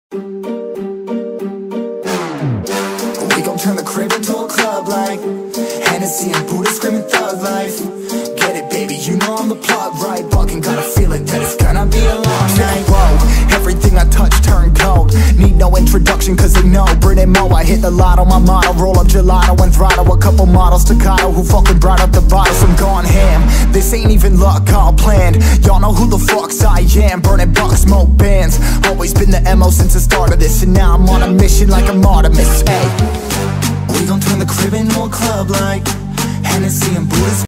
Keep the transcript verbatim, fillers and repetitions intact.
We gon' turn the crib into a club like Hennessy and Buddha screaming thug life. Get it, baby, you know I'm the plug, right? Fucking got a feeling that it's gonna be a long night. Whoa, everything I touch turn cold. Need no introduction cause they know Brit and Mo. I hit the lotto, my motto. Roll up gelato and throttle a couple models staccato who fucking brought up the bottles. I'm gone ham, this ain't even luck, all planned. Y'all know who the fucks I am. Burning bucks, smoke bands. Always been the M O since the start of this. And now I'm on a mission like I'm Artemis. Hey, we gon' turn the crib into a club like Hennessy and Buddha